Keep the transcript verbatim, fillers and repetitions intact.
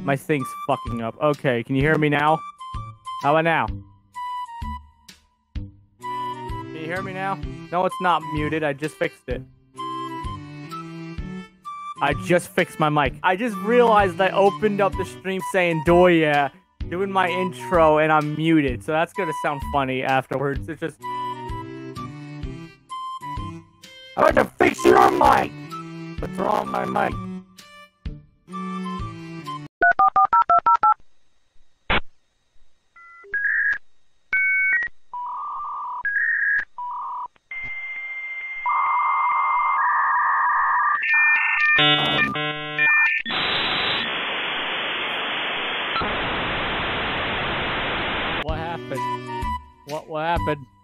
My thing's fucking up. Okay, can you hear me now? How about now? Can you hear me now? No, it's not muted. I just fixed it. I just fixed my mic. I just realized I opened up the stream saying Doya, doing my intro, and I'm muted. So that's gonna sound funny afterwards. It's just... I want to fix your mic! What's wrong with my mic? Um, what happened? What what happened?